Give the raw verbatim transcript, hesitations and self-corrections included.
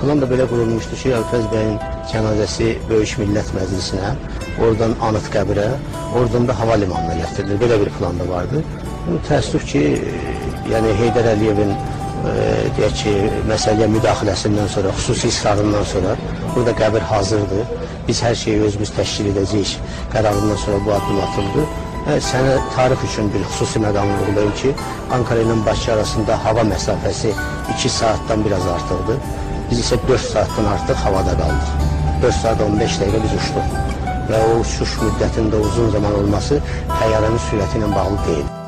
Plan da belə qurulmuşdu ki, Əlfəz bəyin cənazəsi Böyük Millət Məclisinə, oradan Anıt qəbrə, oradan da hava limanına gətirilir. Belə bir plan da vardı. Təəssüf ki, yəni Heydər Əliyevin deyək ki, məsələyə müdaxiləsindən sonra, xüsusi ısrarından sonra burada qəbir hazırdır. Biz hər şeyi özümüz təşkil edəcəyik qərarından sonra bu addım atıldı. Sənə tarix üçün bir xüsusi məqam vurgulayım ki, Ankara ilə Bakı arasında hava məsafəsi iki saatdan biraz artıqdır. Biz isə dörd saatdan artıq havada qaldıq. dörd saat on beş dəqiqə biz uçduq və o uçuş müddətində uzun zaman olması təyyarənin sürəti ilə bağlı deyil.